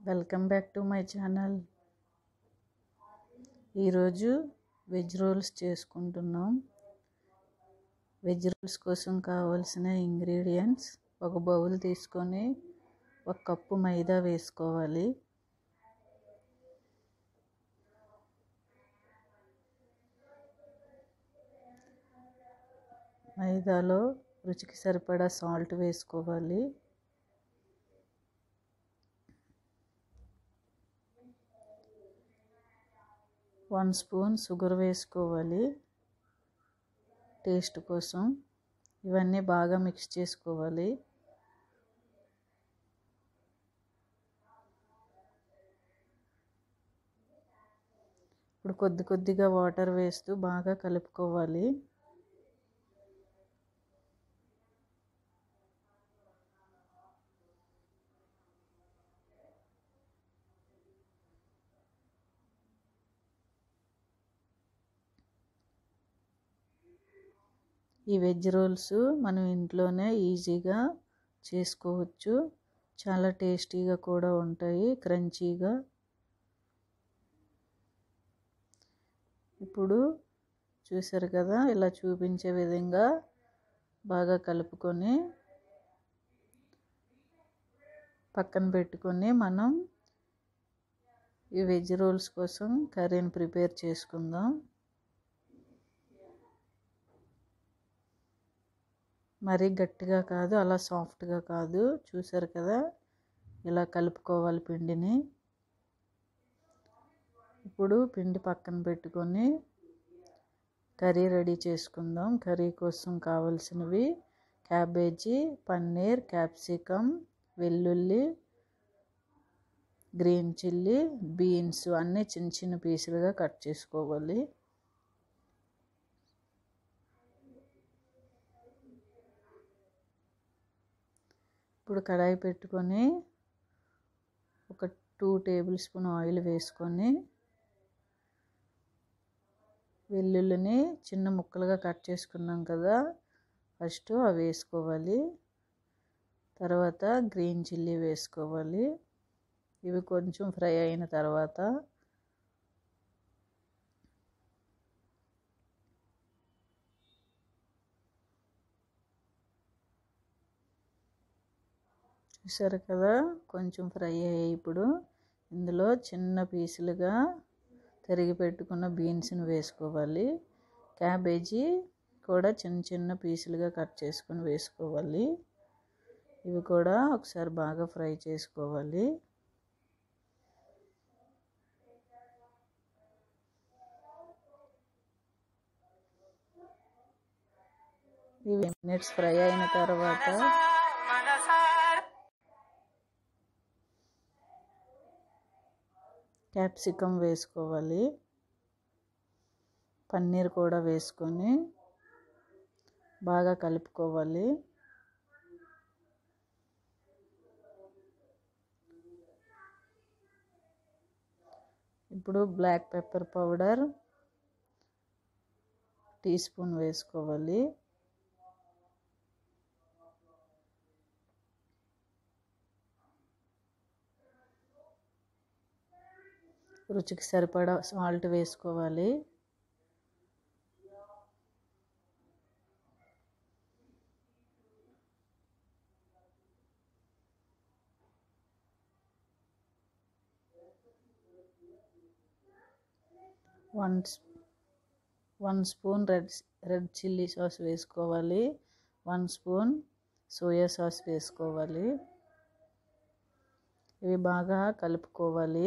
Welcome back to my channel. ఈరోజు veg rolls చేసుకుంటున్నాం. Veg rolls కోసం కావాల్సిన ఇంగ్రీడియంట్స్: ఒక బౌల్ తీసుకొని 1 కప్పు మైదా వేసుకోవాలి. మైదాలో రుచికి సరిపడా సాల్ట్ వేసుకోవాలి. వన్ స్పూన్ షుగర్ వేసుకోవాలి టేస్ట్ కోసం. ఇవన్నీ బాగా మిక్స్ చేసుకోవాలి. ఇప్పుడు కొద్ది కొద్దిగా వాటర్ వేస్తూ బాగా కలుపుకోవాలి. ఈ వెజ్ రోల్స్ మనం ఇంట్లోనే ఈజీగా చేసుకోవచ్చు. చాలా టేస్టీగా కూడా ఉంటాయి, క్రంచీగా. ఇప్పుడు చూసారు కదా, ఇలా చూపించే విధంగా బాగా కలుపుకొని పక్కన పెట్టుకొని మనం ఈ వెజ్ రోల్స్ కోసం కర్రీని ప్రిపేర్ చేసుకుందాం. మరీ గట్టిగా కాదు, అలా సాఫ్ట్గా కాదు. చూసారు కదా, ఇలా కలుపుకోవాలి పిండిని. ఇప్పుడు పిండి పక్కన పెట్టుకొని కర్రీ రెడీ చేసుకుందాం. కర్రీ కోసం కావాల్సినవి: క్యాబేజీ, పన్నీర్, క్యాప్సికమ్, వెల్లుల్లి, గ్రీన్ చిల్లీ, బీన్స్ అన్నీ చిన్న చిన్న పీసులుగా కట్ చేసుకోవాలి. ఇప్పుడు కడాయి పెట్టుకొని ఒక 2 టేబుల్ స్పూన్ ఆయిల్ వేసుకొని వెల్లుల్లిని చిన్న ముక్కలుగా కట్ చేసుకున్నాం కదా, ఫస్ట్ అవి వేసుకోవాలి. తర్వాత గ్రీన్ చిల్లీ వేసుకోవాలి. ఇవి కొంచెం ఫ్రై అయిన తర్వాత చూసారు కదా, కొంచెం ఫ్రై అయ్యాయి. ఇప్పుడు ఇందులో చిన్న పీసులుగా తరిగి పెట్టుకున్న బీన్స్ని వేసుకోవాలి. క్యాబేజీ కూడా చిన్న చిన్న పీసులుగా కట్ చేసుకొని వేసుకోవాలి. ఇవి కూడా ఒకసారి బాగా ఫ్రై చేసుకోవాలి. ఇవి మినిట్స్ ఫ్రై అయిన తర్వాత క్యాప్సికమ్ వేసుకోవాలి. పన్నీర్ కూడా వేసుకొని బాగా కలుపుకోవాలి. ఇప్పుడు black pepper powder teaspoon వేసుకోవాలి. రుచికి సరిపడా సాల్ట్ వేసుకోవాలి. One spoon red chilli sauce వేసుకోవాలి. 1 స్పూన్ సోయా సాస్ వేసుకోవాలి. ఇవి బాగా కలుపుకోవాలి.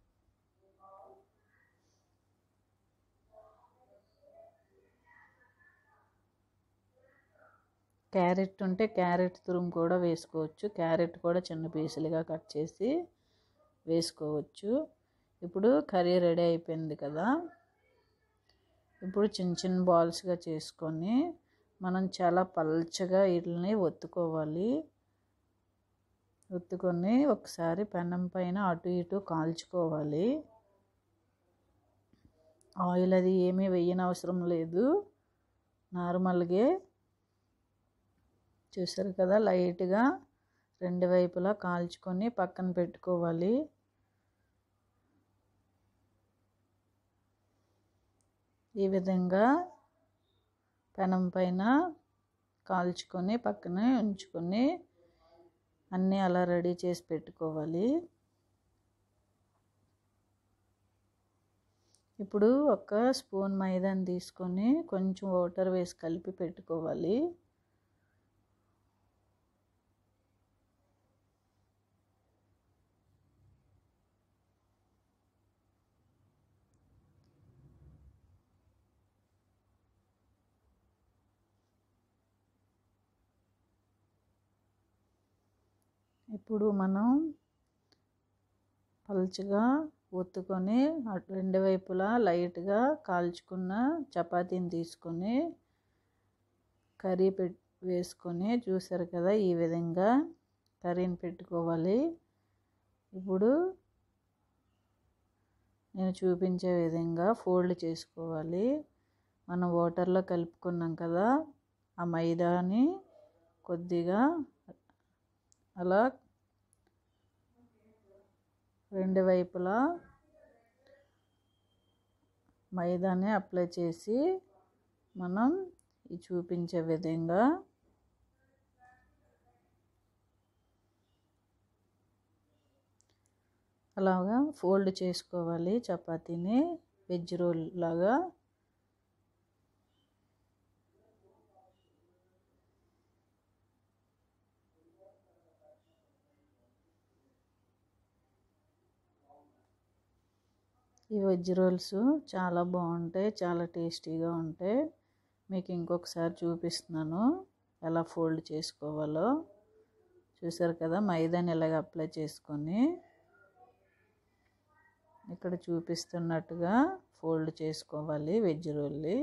క్యారెట్ ఉంటే క్యారెట్ తురుము కూడా వేసుకోవచ్చు. క్యారెట్ కూడా చిన్న పీసులుగా కట్ చేసి వేసుకోవచ్చు. ఇప్పుడు కర్రీ రెడీ అయిపోయింది కదా. ఇప్పుడు చిన్న చిన్న బాల్స్గా చేసుకొని మనం చాలా పల్చగా వీటిని ఒత్తుకోవాలి. ఒత్తుకొని ఒకసారి పెనం పైన అటు ఇటు కాల్చుకోవాలి. ఆయిల్ అది ఏమీ వేయనవసరం లేదు, నార్మల్గా. చూసారు కదా, లైట్గా 2 వైపులా కాల్చుకొని పక్కన పెట్టుకోవాలి. ఈ విధంగా పెనం పైన కాల్చుకొని పక్కనే ఉంచుకొని అన్నీ అలా రెడీ చేసి పెట్టుకోవాలి. ఇప్పుడు ఒక స్పూన్ మైదాని తీసుకొని కొంచెం వాటర్ వేసి కలిపి పెట్టుకోవాలి. ఇప్పుడు మనం పలుచగా ఒత్తుకొని రెండు వైపులా లైట్గా కాల్చుకున్న చపాతీని తీసుకొని కర్రీ వేసుకొని చూసారు కదా, ఈ విధంగా కర్రీని పెట్టుకోవాలి. ఇప్పుడు నేను చూపించే విధంగా ఫోల్డ్ చేసుకోవాలి. మనం వాటర్లో కలుపుకున్నాం కదా, ఆ మైదాని కొద్దిగా అలా రెండు వైపులా మైదాని అప్లై చేసి మనం ఈ చూపించే విధంగా అలాగా ఫోల్డ్ చేసుకోవాలి చపాతీని వెజ్ రోల్ లాగా. ఈ వెజ్ రోల్స్ చాలా బాగుంటాయి, చాలా టేస్టీగా ఉంటాయి. మీకు ఇంకొకసారి చూపిస్తున్నాను ఎలా ఫోల్డ్ చేసుకోవాలో. చూసారు కదా, మైదాని ఇలాగ అప్లై చేసుకొని ఇక్కడ చూపిస్తున్నట్టుగా ఫోల్డ్ చేసుకోవాలి వెజ్ రోల్ని.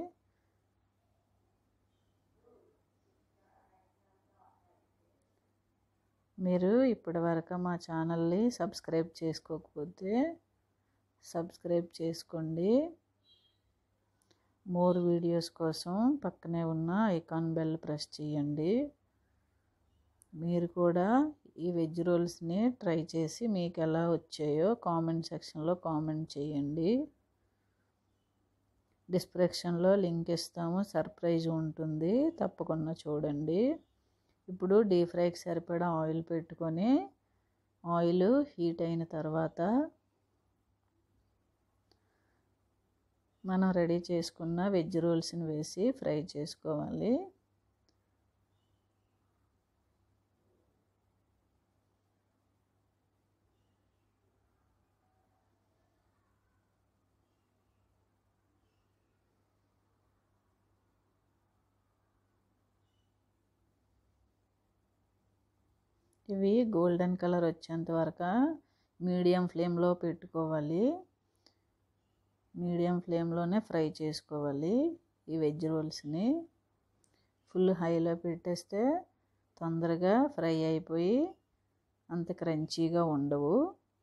మీరు ఇప్పటివరకు మా ఛానల్ని సబ్స్క్రైబ్ చేసుకోకపోతే సబ్స్క్రైబ్ చేసుకోండి. మోర్ వీడియోస్ కోసం పక్కనే ఉన్న ఐకాన్ బెల్ ప్రెస్ చేయండి. మీరు కూడా ఈ వెజ్ రోల్స్ని ట్రై చేసి మీకు ఎలా వచ్చాయో కామెంట్ సెక్షన్లో కామెంట్ చేయండి. డిస్క్రిప్షన్లో లింక్ ఇస్తాము, సర్ప్రైజ్ ఉంటుంది, తప్పకుండా చూడండి. ఇప్పుడు డీప్ ఫ్రైకి సరిపడా ఆయిల్ పెట్టుకొని ఆయిల్ హీట్ అయిన తర్వాత మనం రెడీ చేసుకున్న వెజ్ రోల్స్ని వేసి ఫ్రై చేసుకోవాలి. ఇవి గోల్డెన్ కలర్ వచ్చేంత వరకు మీడియం ఫ్లేమ్లో పెట్టుకోవాలి. మీడియం ఫ్లేమ్లోనే ఫ్రై చేసుకోవాలి. ఈ వెజ్ రోల్స్ని ఫుల్ హైలో పెట్టేస్తే తొందరగా ఫ్రై అయిపోయి అంత క్రంచీగా ఉండవు.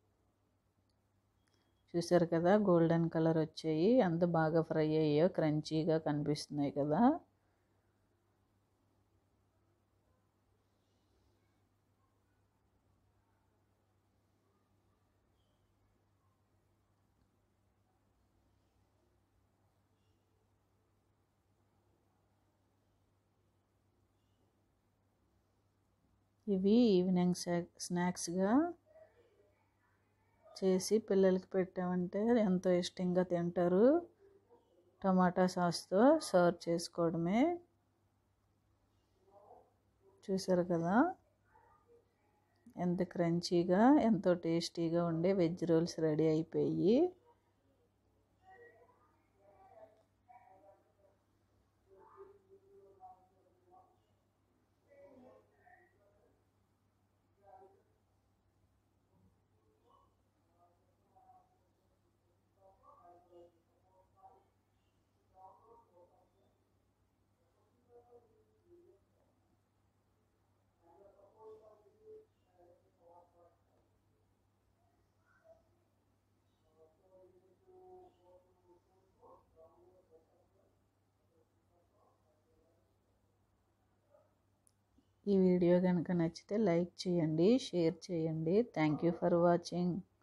చూసారు కదా, గోల్డెన్ కలర్ వచ్చాయి, అంత బాగా ఫ్రై అయ్యాయో క్రంచీగా కనిపిస్తున్నాయి కదా. ఇవి ఈవినింగ్ స్నాక్స్గా చేసి పిల్లలకి పెట్టామంటే ఎంతో ఇష్టంగా తింటారు. టమాటా సాస్తో సర్వ్ చేసుకోవడమే. చూసారు కదా, ఎంత క్రంచీగా ఎంతో టేస్టీగా ఉండే వెజ్ రోల్స్ రెడీ అయిపోయి. ఈ వీడియో కనుక నచ్చితే లైక్ చేయండి, షేర్ చేయండి. Thank you for watching.